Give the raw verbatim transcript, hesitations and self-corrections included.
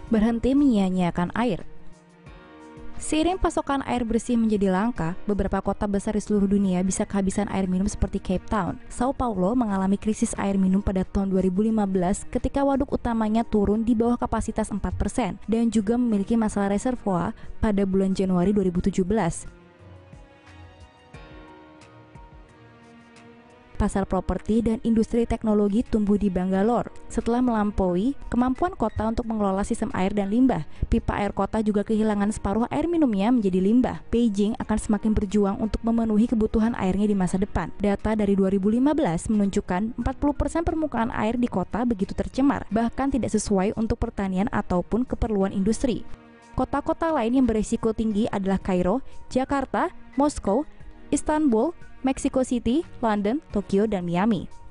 berhenti menyia-nyiakan air. Seiring pasokan air bersih menjadi langka, beberapa kota besar di seluruh dunia bisa kehabisan air minum seperti Cape Town. Sao Paulo mengalami krisis air minum pada tahun dua ribu lima belas ketika waduk utamanya turun di bawah kapasitas empat persen dan juga memiliki masalah reservoir pada bulan Januari dua ribu tujuh belas. Pasar properti dan industri teknologi tumbuh di Bangalore. Setelah melampaui kemampuan kota untuk mengelola sistem air dan limbah, pipa air kota juga kehilangan separuh air minumnya menjadi limbah. Beijing akan semakin berjuang untuk memenuhi kebutuhan airnya di masa depan. Data dari dua ribu lima belas menunjukkan empat puluh persen permukaan air di kota begitu tercemar, bahkan tidak sesuai untuk pertanian ataupun keperluan industri. Kota-kota lain yang berisiko tinggi adalah Kairo, Jakarta, Moskow, Istanbul, Mexico City, London, Tokyo, dan Miami.